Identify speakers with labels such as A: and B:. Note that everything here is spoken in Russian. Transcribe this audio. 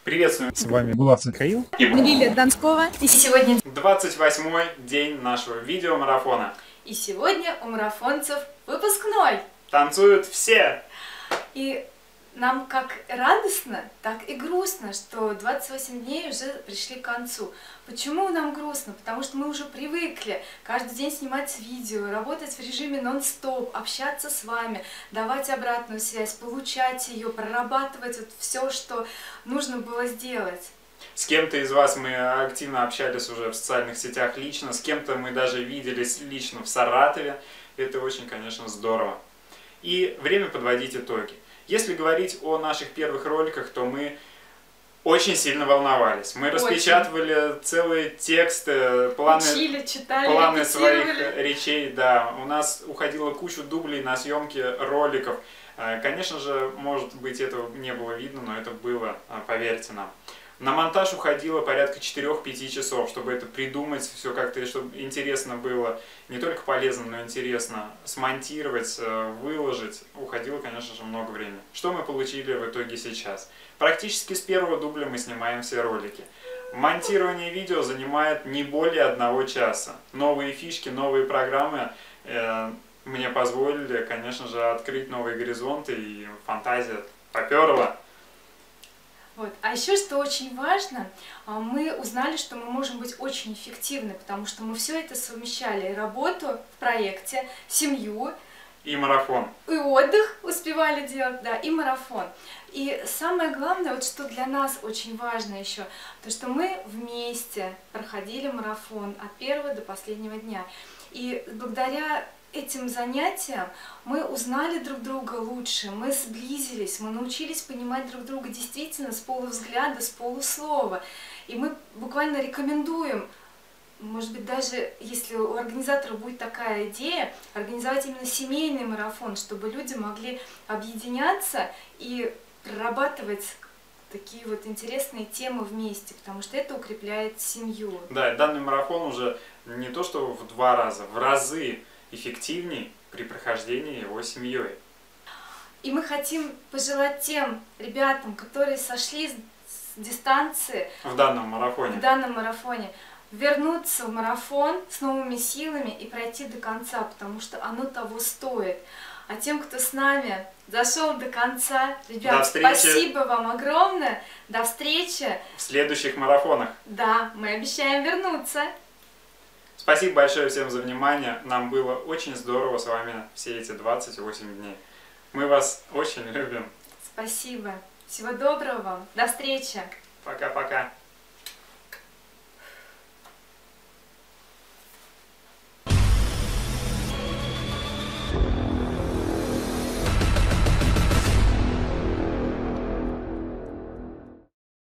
A: Приветствую!
B: С вами Булат Михаил
C: и Лилия Донскова. И сегодня
A: 28-й день нашего видеомарафона.
C: И сегодня у марафонцев выпускной.
A: Танцуют все!
C: И нам как радостно, так и грустно, что 28 дней уже пришли к концу. Почему нам грустно? Потому что мы уже привыкли каждый день снимать видео, работать в режиме нон-стоп, общаться с вами, давать обратную связь, получать ее, прорабатывать вот все, что нужно было сделать.
A: С кем-то из вас мы активно общались уже в социальных сетях лично, с кем-то мы даже виделись лично в Саратове. Это очень, конечно, здорово. И время подводить итоги. Если говорить о наших первых роликах, то мы очень сильно волновались. Мы распечатывали целые тексты, планы своих речей. Да. У нас уходила куча дублей на съемки роликов. Конечно же, может быть, этого не было видно, но это было, поверьте нам. На монтаж уходило порядка 4-5 часов, чтобы это придумать, все как-то, чтобы интересно было, не только полезно, но и интересно смонтировать, выложить. Уходило, конечно же, много времени. Что мы получили в итоге сейчас? Практически с первого дубля мы снимаем все ролики. Монтирование видео занимает не более 1 часа. Новые фишки, новые программы мне позволили, конечно же, открыть новые горизонты, и фантазия поперла.
C: Вот. А еще, что очень важно, мы узнали, что мы можем быть очень эффективны, потому что мы все это совмещали, и работу в проекте, семью,
A: и марафон.
C: И отдых успевали делать, да, и марафон. И самое главное, вот что для нас очень важно еще, то что мы вместе проходили марафон от первого до последнего дня. И благодаря этим занятиям мы узнали друг друга лучше, мы сблизились, мы научились понимать друг друга действительно с полувзгляда, с полуслова. И мы буквально рекомендуем, может быть, даже если у организатора будет такая идея, организовать именно семейный марафон, чтобы люди могли объединяться и прорабатывать такие вот интересные темы вместе, потому что это укрепляет семью.
A: Да, и данный марафон уже не то что в 2 раза, в разы эффективней при прохождении его семьей.
C: И мы хотим пожелать тем ребятам, которые сошли с дистанции
A: в данном марафоне,
C: вернуться в марафон с новыми силами и пройти до конца, потому что оно того стоит. А тем, кто с нами зашел до конца, ребят, спасибо вам огромное. До встречи
A: в следующих марафонах.
C: Да, мы обещаем вернуться.
A: Спасибо большое всем за внимание. Нам было очень здорово с вами все эти 28 дней. Мы вас очень любим.
C: Спасибо. Всего доброго вам. До встречи.
A: Пока-пока.